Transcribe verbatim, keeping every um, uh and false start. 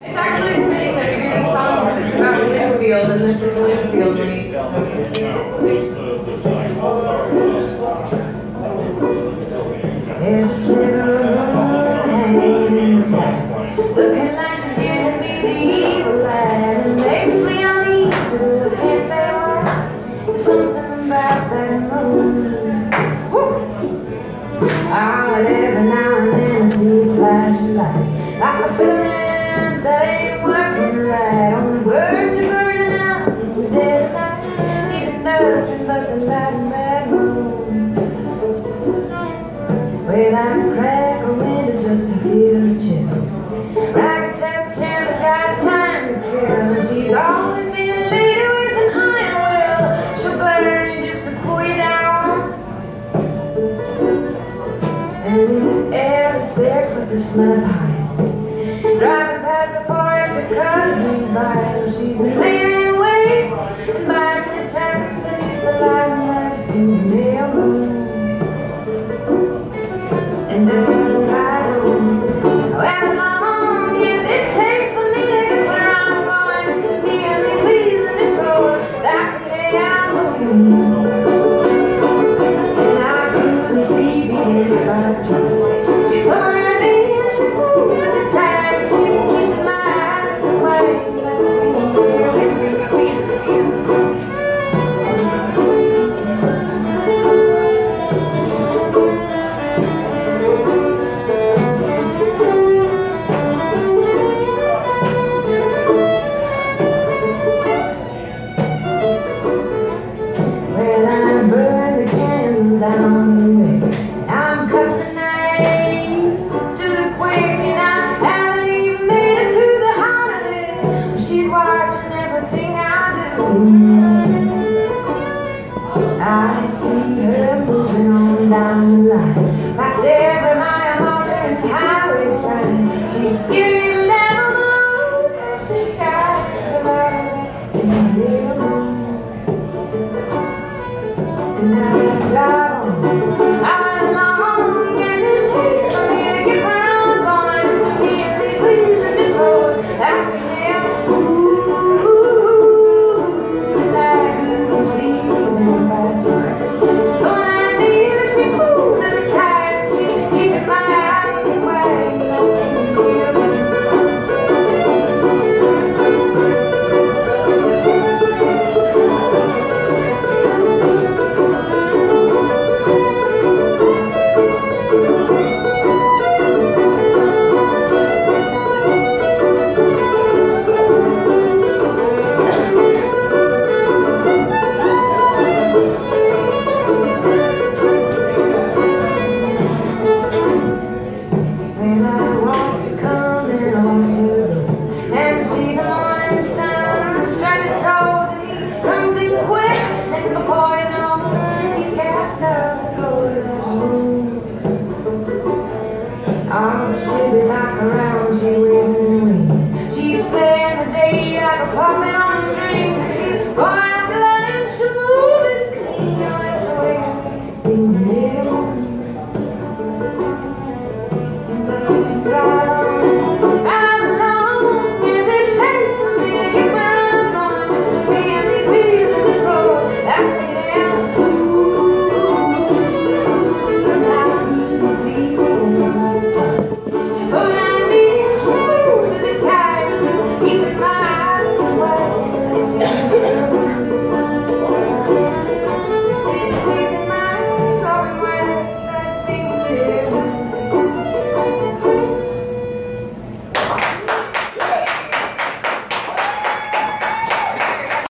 It's actually fitting that you're doing a song because it's about Winfield, and this is Winfield Week. There's a sliver of moon hanging in the sky, looking like she's giving me the evil light. It makes me uneasy, I can't say why. There's something about that moon. Woo! Oh, every now and then I see a flash of light, like a filament that ain't working right. Only words are burning out into dead night, leaving nothing but the light in that moon. Way like a crack a window just to feel a chill. Ragged September's got time to kill, and she's always been a lady with an iron will. She'll burn just to cool you down, and in the air is thick with the smell of pine. Driving past the forest of cousin vine, she's been laying in wait and biding her time beneath the light of that fingernail moon. And I ride on, however long as it takes for me to get where I'm going, just to be in these leaves in this road that day I'm moving. And I couldn't sleep even if I tried. She's pulling at me and she moves at the time, and she's keeping my eyes on the way. I see her moving on down the line, past every mile marker and highway sign. She's a skinny level moon, and she shines a light in the real moon. And I drive on, how long as it takes for me to get where I'm going, just to be in these leaves in this road that we live. Ooh, ooh, ooh, and I couldn't sleep even by time. She's pulling at me and she moves at the time, she's keeping my eyes on the way. Oh, she'll be back around, she waving wings. She's playing the day like a puppet on strings, and he's going after that and she'll move it clean. Now that's the way I fingernail moon. And I drive on, how long as it takes for me to get where I'm going, just to be in these leaves in this road that we down. Ooh, and I couldn't sleep in my time. She's pulling at me and she moves at the time, keeping my